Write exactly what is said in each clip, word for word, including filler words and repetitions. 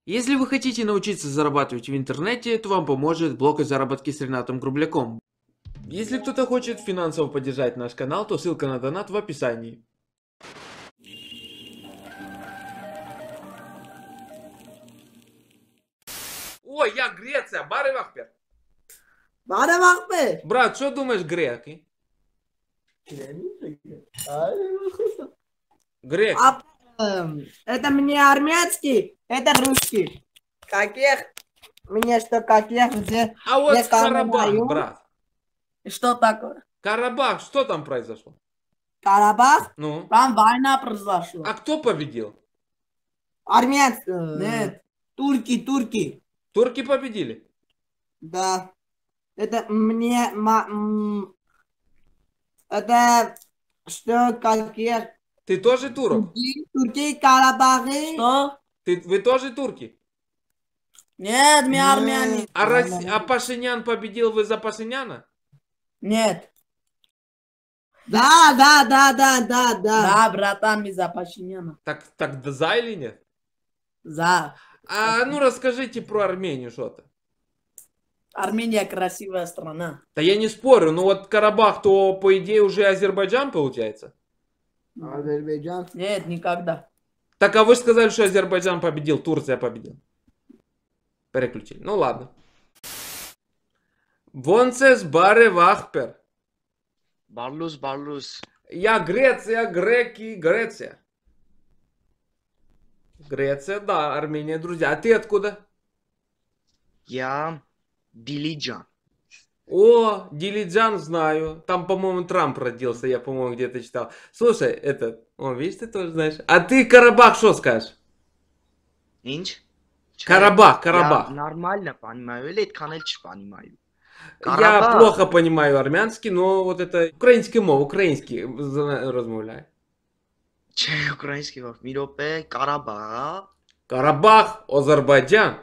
Если вы хотите научиться зарабатывать в интернете, то вам поможет блог о заработке с Ренатом Грубляком. Если кто-то хочет финансово поддержать наш канал, то ссылка на донат в описании. Ой, я Греция, Бары Вахпер. Бары Вахпер. Брат, что думаешь греки? Грек. А, э, это мне армянский, это русский. Каких? Мне что, каких? Где, А вот где Карабах, Карабах, брат. Что такое? Карабах, что там произошло? Карабах? Ну? Там война произошла. А кто победил? Армянцы. Нет. Турки, турки. Турки победили? Да. Это мне... Ма, м, это... Что, какие? Ты тоже турок? Турки, турки, Карабахи. Что? Ты, вы тоже турки? Нет, мы армяне. А, Росси... а Пашинян победил, вы за Пашиняна? Нет. Да, да, да, да, да, да. Да, братан, мы за Пашиняна. Так, так да за или нет? За. А ну расскажите про Армению что-то. Армения красивая страна. Да я не спорю, но вот Карабах, то по идее уже Азербайджан получается? Азербайджан? Нет, никогда. Так а вы же сказали, что Азербайджан победил, Турция победила. Переключили. Ну ладно. Вонцес Баре Вахпер. Барлус, Барлус. Я Греция, греки, Греция. Греция, да, Армения, друзья. А ты откуда? Я Дилиджан. О, Дилиджан знаю. Там, по-моему, Трамп родился, я, по-моему, где-то читал. Слушай, это... О, видишь, ты тоже знаешь. А ты Карабах что скажешь? Инч? Карабах, Карабах. Я нормально понимаю, или каналчи понимаю. Я плохо понимаю армянский, но вот это украинский мов, украинский размовляю. Че украинский мов? Миропе, Карабах. Карабах, Азербайджан.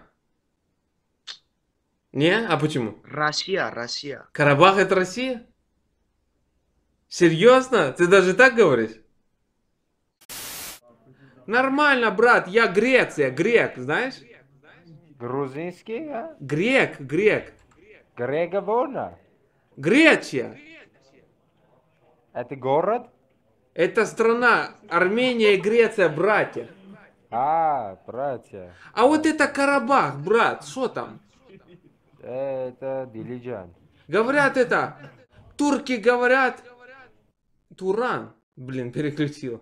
Не? А почему? Россия, Россия. Карабах это Россия? Серьезно? Ты даже так говоришь? Нормально, брат, я Греция, грек, знаешь? Грузинский, а? Грек, грек. Греговорна. Греция. Это город? Это страна. Армения и Греция, братья. А, братья. А вот это Карабах, брат, что там? Это Дилиджан. Говорят это, турки говорят, Туран. Блин, переключил.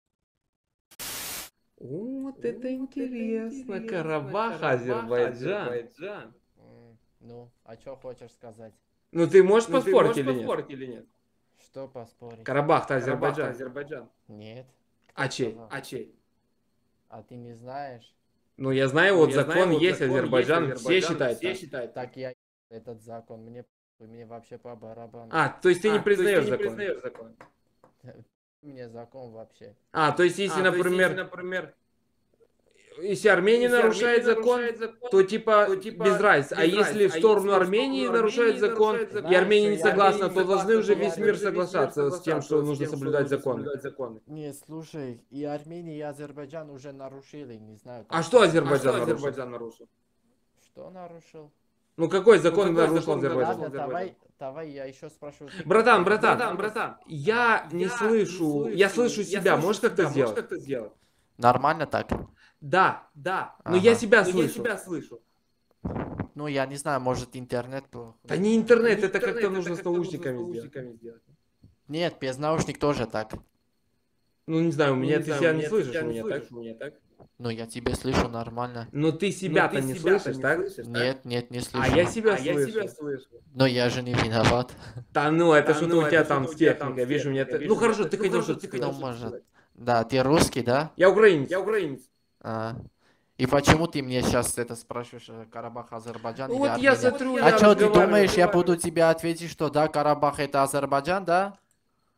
Вот это интересно, Карабах, Азербайджан. Ну, а что хочешь сказать? Ну ты можешь поспорить или нет? Что поспорить? Карабах-то Азербайджан. Нет. А чей? сказал? А чей? А ты не знаешь? Ну я знаю, вот закон есть, Азербайджан, все считают так. Так я этот закон, мне похуй, мне вообще по барабану. А, то есть ты не признаешь закон? Мне закон вообще. А, то есть если, например, если Армения нарушает закон, то типа без разницы. А если в сторону Армении нарушает закон, и Армения не согласна, то должны уже весь мир соглашаться с тем, что нужно соблюдать законы. Не, слушай, и Армения, и Азербайджан уже нарушили, не знаю. А что Азербайджан нарушил? Что нарушил? Ну какой закон нарушил Азербайджан? Ладно, давай, давай я еще спрашиваю. Братан, братан, братан, я не слышу, я слышу себя, можешь как-то сделать? Нормально так? Да, да, но Ага. я себя слышу. Ну, я не знаю, может интернет плохо. Да не интернет, это как-то нужно с наушниками сделать. Нет, без наушник тоже так. Ну не знаю, у меня ты себя не слышишь, у меня так? Ну, я тебя слышу нормально. Но ты себя-то не слышишь, так? Нет, нет, не слышу. А я себя слышу. Но я же не виноват. Да ну, это что-то у тебя там с техникой, видишь, у меня... Ну хорошо, ты хотел что-то Ну, сказать. может. Да, ты русский, да? Я украинец. Я украинец. А. И почему ты мне сейчас это спрашиваешь, э, Карабах, Азербайджан Ну или вот Армения? я смотрю, А я что, ты разговариваю. думаешь, я буду тебе ответить, что да, Карабах это Азербайджан, да?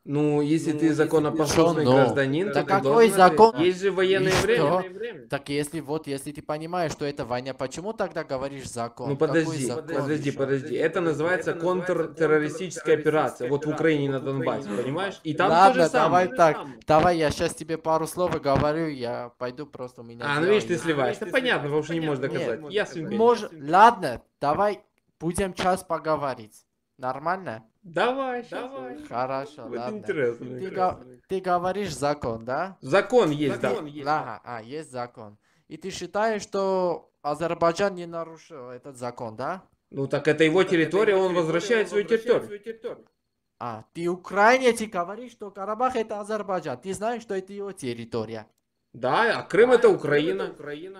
Ну, если ты законопослушный Что, ну? гражданин, Да то ты какой должен ответить. закон? Есть же военное И что? время. Так если вот, если ты понимаешь, что это война, почему тогда говоришь закон? Ну Какой подожди, закон подожди, еще? подожди. Это называется контртеррористическая операция. Вот в Украине на Донбассе, понимаешь? И там то Ладно, же самое. давай так. Давай я сейчас тебе пару слов говорю, я пойду просто у меня А, ну дела видишь, ты есть. сливаешь. Это понятно, потому что не можешь Нет, доказать. Ясно. Может, ладно, давай будем час поговорить. Нормально? Давай, давай. Хорошо, Вот ладно. интересно. Ты, го- ты говоришь закон, да? Закон есть, да. Ага, а, есть закон. И ты считаешь, что Азербайджан не нарушил этот закон, да? Ну так это его территория, он возвращает свою территорию. А, ты Украине, ты говоришь, что Карабах это Азербайджан. Ты знаешь, что это его территория. Да, а Крым это Украина.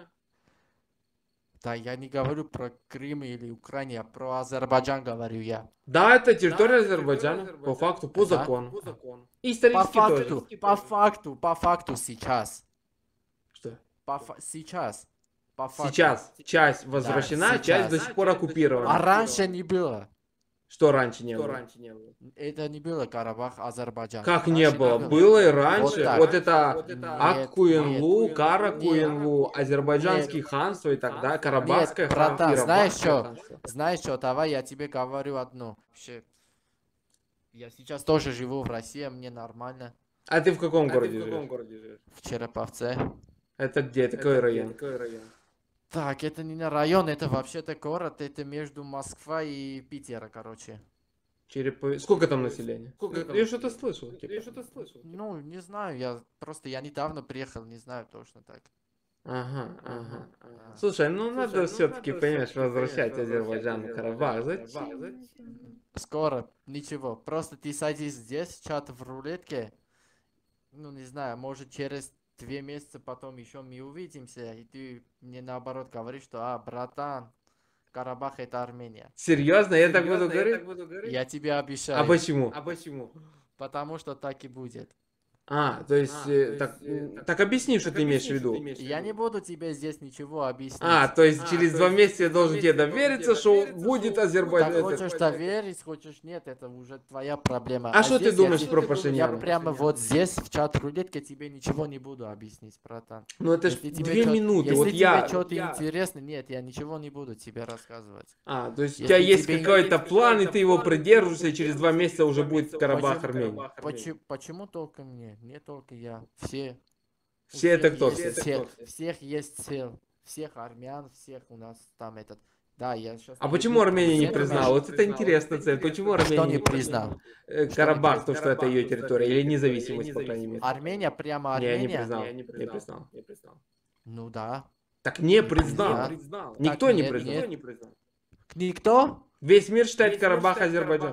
Да, я не говорю про Крым или Украину, я про Азербайджан говорю я. Да, это территория Азербайджана. По факту, по Да? закону. По Исторически факту, тоже. по факту, по факту сейчас. Что? По фа- сейчас. По факту. Сейчас часть возвращена, сейчас. часть до сих пор оккупирована. А раньше не было. Что раньше не было? Это не было Карабах, Азербайджан. Как Раньше не было? было. Было и раньше. так. Вот это Нет, Ак-Куенлу, нет. Кара-Куенлу, азербайджанские ханства и так далее, Карабахское Нет, братан, ханство, знаешь Карабахское что? ханство. Знаешь что, давай я тебе говорю одно. Вообще, я сейчас тоже живу в России, мне нормально. А ты в каком городе живешь? В Череповце. Это где? Это какой район? Так, это не на район, это вообще-то город, это между Москвой и Питером, короче. Черепов... Сколько там населения? Я что-то слышал. Я что-то слышал. Ну, не знаю, я просто, я недавно приехал, не знаю точно так. Ага, ага. А. Слушай, ну надо все-таки, понимаешь, возвращать Азербайджан и Карабах. Зачем? Скоро, ничего, просто ты садись здесь, чат в рулетке, ну, не знаю, может через две месяца потом еще мы увидимся, и ты мне наоборот говоришь, что, а, братан, Карабах это Армения. Серьезно? Я так буду говорить? Я тебе обещаю. А почему? А почему? Потому что так и будет. А, то есть, А, э, то так, есть, э, м, так- так объясни, что ты имеешь в виду. Я не буду тебе здесь ничего объяснять. А, то есть А, через то два есть месяца я через два должен тебе месяца я должен довериться, тебе что довериться, будет что- Азербайджан. Так это- хочешь доверить, хочешь нет, это уже твоя проблема. А что ты здесь я думаешь тебе- про Я Пашиняна? прямо вот здесь, в чат рулетке, тебе ничего не буду объяснить, братан. Ну это ж Если тебе две чё- минуты. Если Вот тебе я... что-то интересно, нет, я ничего не буду тебе рассказывать. А, то есть у Если тебя есть тебе какой-то есть план, и ты его придерживаешься, и через два месяца уже будет Карабах, Армения. Почему, почему только мне? Не только я. Все. У Все это всех кто? есть Все цель. Всех есть цель. Всех армян, всех у нас там этот. Да, я сейчас. А почему Армения не признала? Вот это интересная цель. Почему Что Армения не признал? Э, Карабах, то, что это ее территория, или независимость, по крайней мере. Армения, прямо Не, не Армения? признал. Не признал. Ну да. Так не признал. признал. Никто Так не нет, признал. нет. Никто? Весь мир считает Карабах Азербайджан.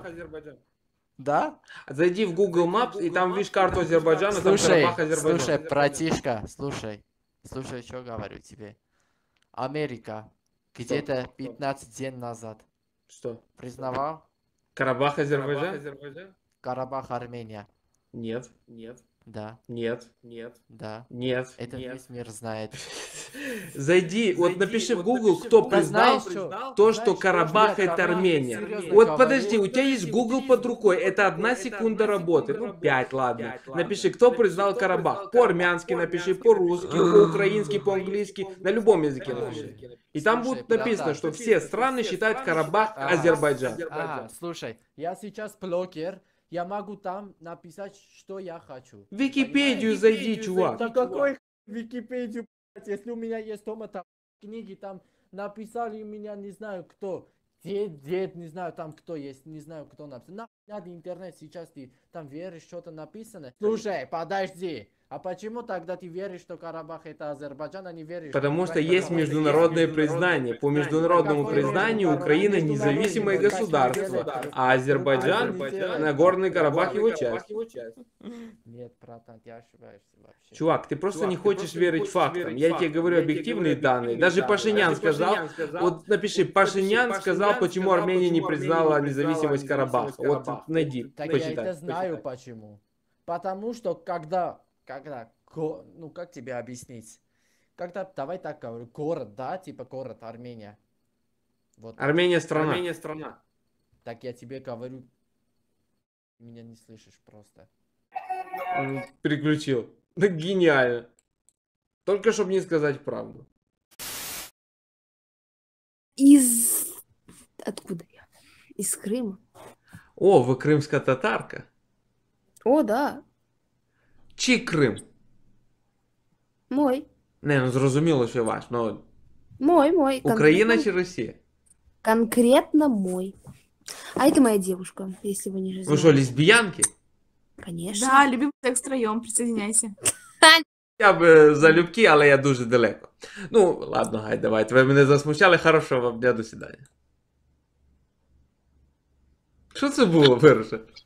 Да? Зайди в Google Maps, и там видишь карту Азербайджана, там Слушай, Карабах Азербайджан. слушай, братишка, слушай. Слушай, что говорю тебе. Америка где-то пятнадцать дней назад Что? признавал Карабах Азербайджан? Карабах Армения. Нет. Нет. Да, Нет. Нет. да. Нет. Это весь мир знает. Зайди, вот напиши в Google, кто Да признал знаешь что? то, Знаешь, что Карабах нет, это Карабах, Армения. серьезно Вот говорю. подожди, у тебя есть Google под рукой, это одна секунда работы, ну пять, ладно. Напиши, кто признал Карабах. По-армянски напиши, по-русски, по-украински, по-английски, на любом языке напиши. И там Слушай, будет написано, братан, что все страны считают Карабах Ага. Азербайджан. Ага, слушай, я сейчас блогер, я могу там написать, что я хочу. В Википедию зайди, чувак. Да какой Википедию, блядь, если у меня есть дома там книги, там написали у меня, не знаю кто, дед, дед, не знаю там кто есть, не знаю кто написал. На, надо интернет сейчас, ты там веришь, что-то написано. Слушай, подожди, а почему тогда ты веришь, что Карабах это Азербайджан, а не веришь? Потому что это есть Карабах? международное признание. По международному Какое признанию международное? Украина независимое Международное государство, государство. а Азербайджан, Азербайджан, Нагорный Карабах его часть. Нет, братан, ты ошибаешься вообще. Чувак, ты просто не хочешь верить фактам. Я тебе говорю объективные данные. Даже Пашинян сказал, вот напиши, Пашинян сказал, почему Армения не признала независимость Карабаха. Вот найди, Так я это почитай. знаю почему. Потому что когда, когда, ко- ну как тебе объяснить? Когда, давай так говорю, город, да, типа город Армения. Вот. Армения страна. Так я тебе говорю, меня не слышишь просто. М, Переключил. Да гениально. Только чтобы не сказать правду. Из... Откуда я? Из Крыма. О, вы крымская татарка. О, да. Чий Крим? Мой. Не, ну зрозуміло, що ваш, но Мой, мой. Україна Конкретно, чи Росія? конкретно мой. А это моя девушка, если вы не Ви знаете. що, лесбіянки? Конечно. Да, любим секс втроем, присоединяйся. Я б залюбки, але я дуже далеко. Ну, ладно, гай, давайте. Ви мене засмущали, хорошого вам дня, до свидання. Що це було, перше?